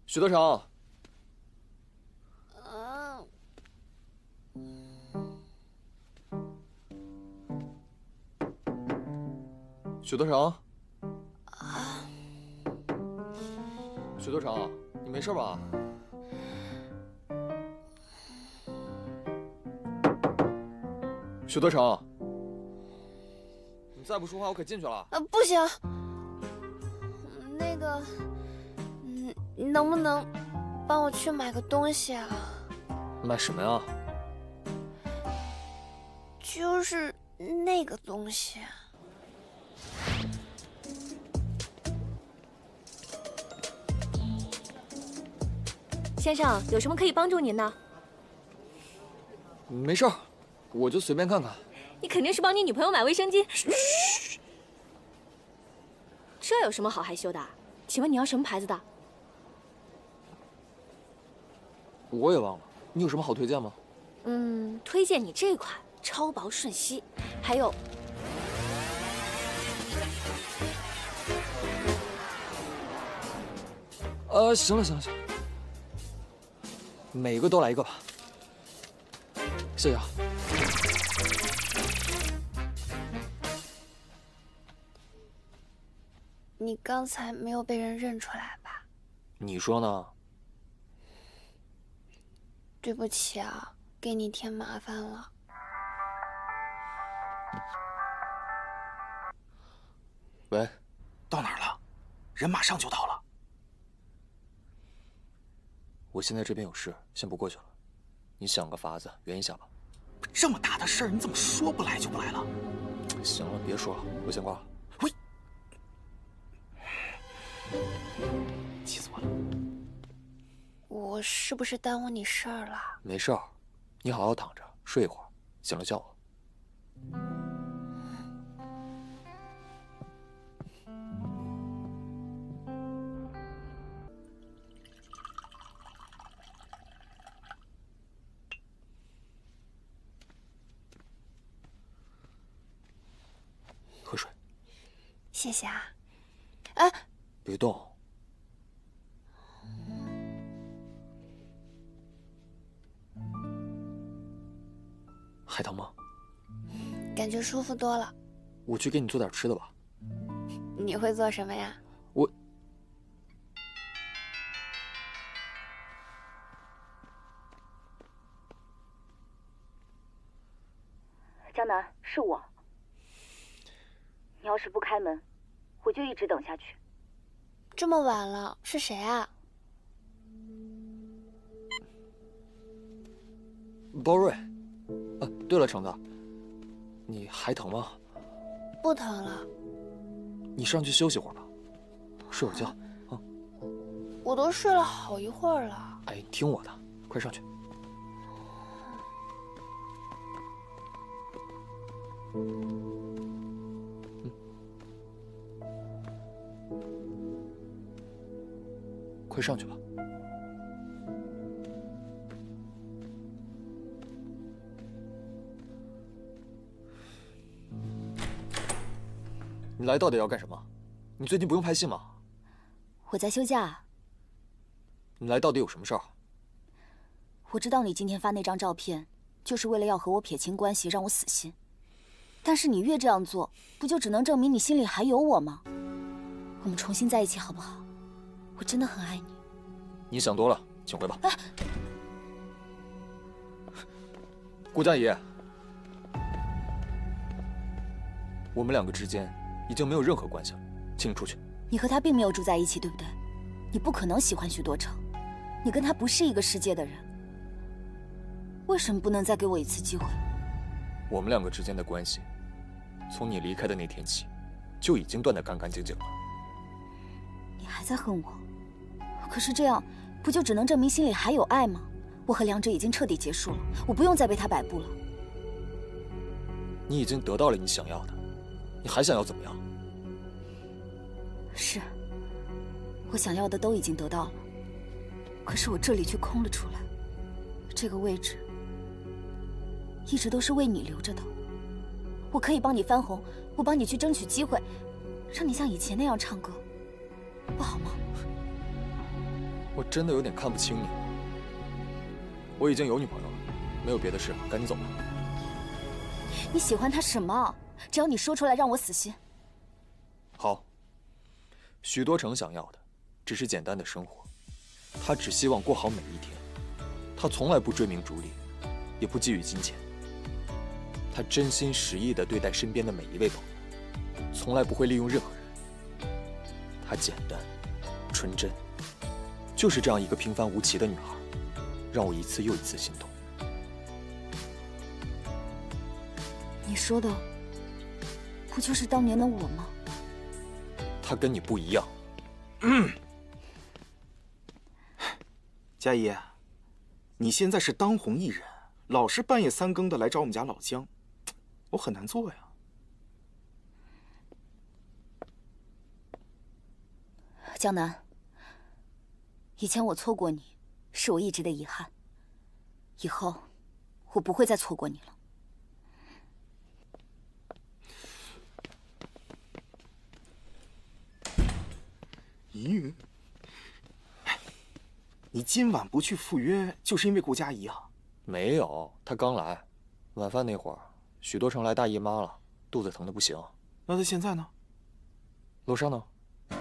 许德成，许德成，许德成，你没事吧？许德成，你再不说话，我可进去了。 不行，那个，你能不能帮我去买个东西啊？ 买什么呀？ 就是那个东西。 先生，有什么可以帮助您的？ 没事儿，我就随便看看。 你肯定是帮你女朋友买卫生巾。这有什么好害羞的？请问你要什么牌子的？ 我也忘了，你有什么好推荐吗？ 推荐你这款超薄瞬吸，还有。 行了，每个都来一个吧。谢谢啊。 你刚才没有被人认出来吧？ 你说呢？ 对不起啊，给你添麻烦了。 喂， 到哪儿了？人马上就到了。 我现在这边有事，先不过去了。你想个法子圆一下吧。 这么大的事儿，你怎么说不来就不来了？ 行了，别说了，我先挂了。 喂，气死我了！ 我是不是耽误你事儿了？ 没事儿，你好好躺着睡一会儿，醒了叫我。喝水。 谢谢啊。哎， 别动。还疼吗？ 感觉舒服多了。 我去给你做点吃的吧。 你会做什么呀？ 我。 江南，是我。你要是不开门，我就一直等下去。 这么晚了，是谁啊？ 包瑞。对了，橙子，你还疼吗？ 不疼了。 你上去休息会儿吧，睡会儿觉啊。 我都睡了好一会儿了。 哎，听我的，快上去。快上去吧。你来到底要干什么？你最近不用拍戏吗？ 我在休假。 你来到底有什么事儿？ 我知道你今天发那张照片，就是为了要和我撇清关系，让我死心。但是你越这样做，不就只能证明你心里还有我吗？我们重新在一起好不好？我真的很爱你。 你想多了，请回吧。 哎， 顾佳怡，我们两个之间已经没有任何关系了，请你出去。 你和他并没有住在一起，对不对？你不可能喜欢许多成，你跟他不是一个世界的人。为什么不能再给我一次机会？ 我们两个之间的关系，从你离开的那天起，就已经断得干干净净了。 你还在恨我？可是这样，不就只能证明心里还有爱吗？我和梁哲已经彻底结束了，我不用再被他摆布了。 你已经得到了你想要的，你还想要怎么样？ 是，我想要的都已经得到了，可是我这里却空了出来。这个位置一直都是为你留着的。我可以帮你翻红，我帮你去争取机会，让你像以前那样唱歌，不好吗？ 我真的有点看不清你了。我已经有女朋友了，没有别的事，赶紧走吧。 你喜欢他什么？只要你说出来，让我死心。 好。许多成想要的，只是简单的生活，他只希望过好每一天。他从来不追名逐利，也不觊觎金钱。他真心实意地对待身边的每一位朋友，从来不会利用任何人。她简单、纯真，就是这样一个平凡无奇的女孩，让我一次又一次心动。 你说的，不就是当年的我吗？ 她跟你不一样。 佳怡，你现在是当红艺人，老是半夜3更的来找我们家老姜，我很难做呀。 江南，以前我错过你，是我一直的遗憾。以后，我不会再错过你了。 咦，你今晚不去赴约，就是因为顾佳怡啊？ 没有，她刚来，晚饭那会儿，许多成来大姨妈了，肚子疼的不行。 那她现在呢？ 楼上呢？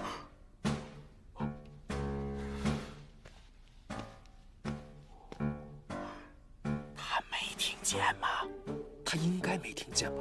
她没听见吗？ 她应该没听见吧？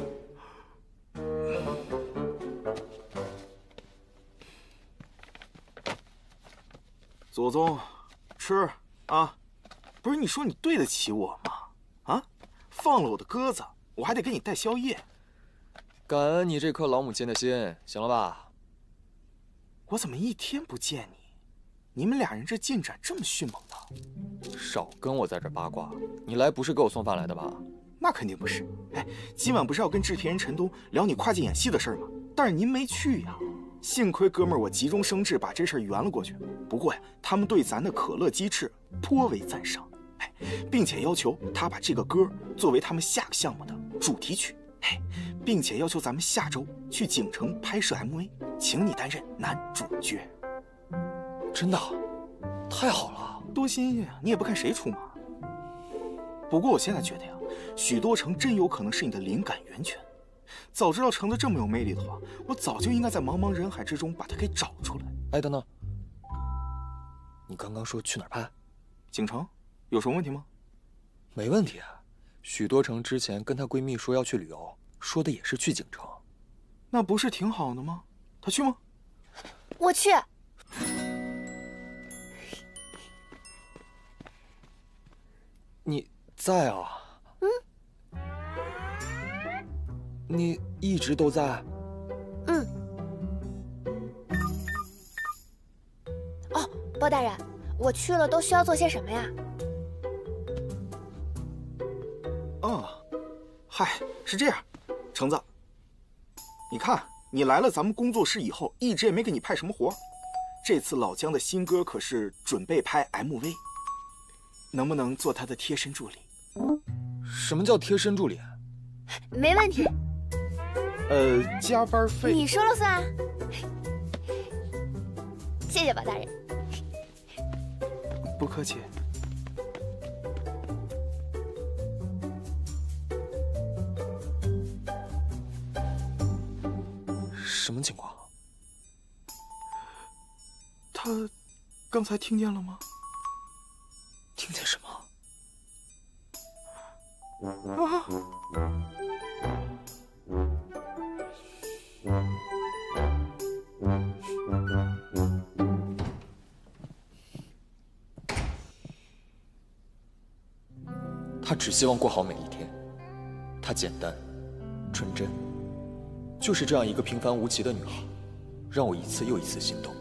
左宗，吃啊！不是你说你对得起我吗？啊，放了我的鸽子，我还得给你带宵夜。 感恩你这颗老母亲的心，行了吧？ 我怎么一天不见你，你们俩人这进展这么迅猛呢？ 少跟我在这八卦，你来不是给我送饭来的吧？ 那肯定不是。哎，今晚不是要跟制片人陈东聊你跨界演戏的事吗？但是您没去呀。幸亏哥们儿我急中生智，把这事儿圆了过去。不过呀，他们对咱的可乐鸡翅颇为赞赏，哎，并且要求他把这个歌作为他们下个项目的主题曲，哎，并且要求咱们下周去景城拍摄 MV， 请你担任男主角。 真的？太好了！ 多新鲜啊！你也不看谁出马。不过我现在觉得呀，许多成真有可能是你的灵感源泉。早知道橙子这么有魅力的话，我早就应该在茫茫人海之中把它给找出来。 哎，等等，你刚刚说去哪儿拍？ 景城，有什么问题吗？ 没问题。许多成之前跟她闺蜜说要去旅游，说的也是去景城。 那不是挺好的吗？她去吗？ 我去。 你在啊？ 嗯。 你一直都在？ 嗯。哦，包大人，我去了都需要做些什么呀？ 嗨，是这样，橙子，你看你来了咱们工作室以后，一直也没给你派什么活。这次老姜的新歌可是准备拍 MV， 能不能做他的贴身助理？ 什么叫贴身助理？ 没问题。 加班费你说了算。谢谢包大人。 不客气。 什么情况？ 他刚才听见了吗？ 听见什么？ 啊！ 她只希望过好每一天。她简单、纯真，就是这样一个平凡无奇的女孩，让我一次又一次心动。